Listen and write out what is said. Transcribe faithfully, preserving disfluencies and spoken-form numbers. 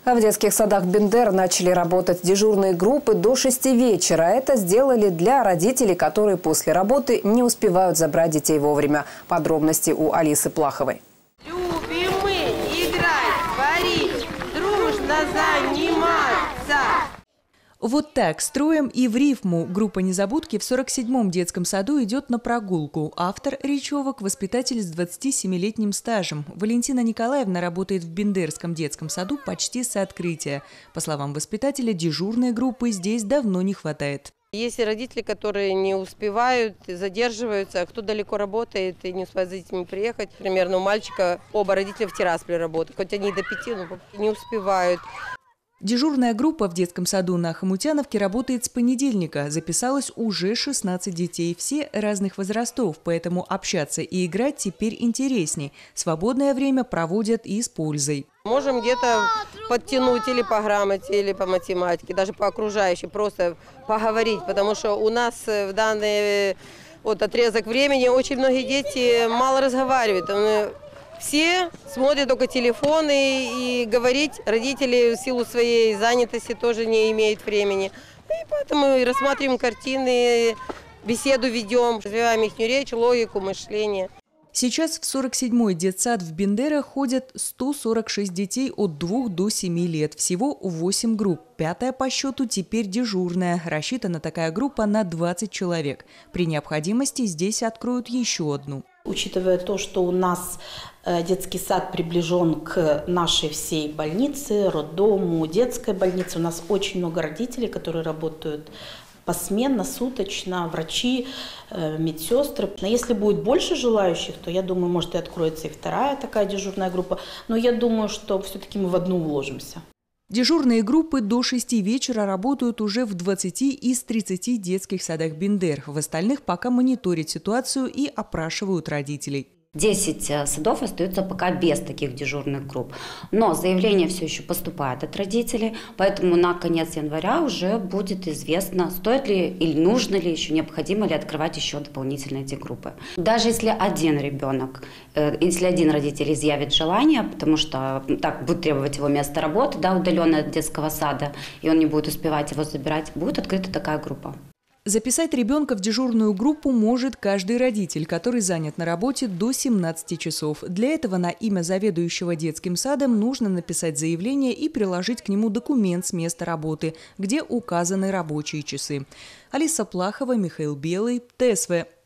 А в детских садах Бендер начали работать дежурные группы до шести вечера. Это сделали для родителей, которые после работы не успевают забрать детей вовремя. Подробности у Алисы Плаховой. Любим мы играть, творить, дружно заниматься. Вот так, строем и в рифму. Группа «Незабудки» в сорок седьмом детском саду идет на прогулку. Автор речевок – воспитатель с двадцатисемилетним стажем. Валентина Николаевна работает в Бендерском детском саду почти с открытия. По словам воспитателя, дежурной группы здесь давно не хватает. Есть родители, которые не успевают, задерживаются, а кто далеко работает и не успевает за детьми приехать. Примерно у мальчика оба родителя в Тирасполе работают, хоть они и до пяти, но не успевают. Дежурная группа в детском саду на Хомутяновке работает с понедельника. Записалось уже шестнадцать детей, все разных возрастов, поэтому общаться и играть теперь интересней. Свободное время проводят и с пользой. Можем где-то подтянуть или по грамоте, или по математике, даже по окружающей, просто поговорить, потому что у нас в данный вот отрезок времени очень многие дети мало разговаривают. Все смотрят только телефоны, и говорить родители в силу своей занятости тоже не имеют времени. И поэтому и рассматриваем картины, беседу ведем, развиваем их речь, логику, мышление. Сейчас в сорок седьмой детсад в Бендера ходят сто сорок шесть детей от двух до семи лет. Всего восемь групп. Пятая по счету теперь дежурная. Рассчитана такая группа на двадцать человек. При необходимости здесь откроют еще одну. Учитывая то, что у нас детский сад приближен к нашей всей больнице, роддому, детской больнице, у нас очень много родителей, которые работают посменно, суточно, врачи, медсестры. Но если будет больше желающих, то я думаю, может и откроется и вторая такая дежурная группа. Но я думаю, что все-таки мы в одну уложимся. Дежурные группы до шести вечера работают уже в двадцати из тридцати детских садах Бендер. В остальных пока мониторят ситуацию и опрашивают родителей. десять садов остаются пока без таких дежурных групп. Но заявления все еще поступают от родителей, поэтому на конец января уже будет известно, стоит ли или нужно ли, еще необходимо ли открывать еще дополнительно эти группы. Даже если один ребенок, если один родитель изъявит желание, потому что так будет требовать его место работы, да, удаленно от детского сада, и он не будет успевать его забирать, будет открыта такая группа. Записать ребенка в дежурную группу может каждый родитель, который занят на работе до семнадцати часов. Для этого на имя заведующего детским садом нужно написать заявление и приложить к нему документ с места работы, где указаны рабочие часы. Алиса Плахова, Михаил Белый, ТСВ.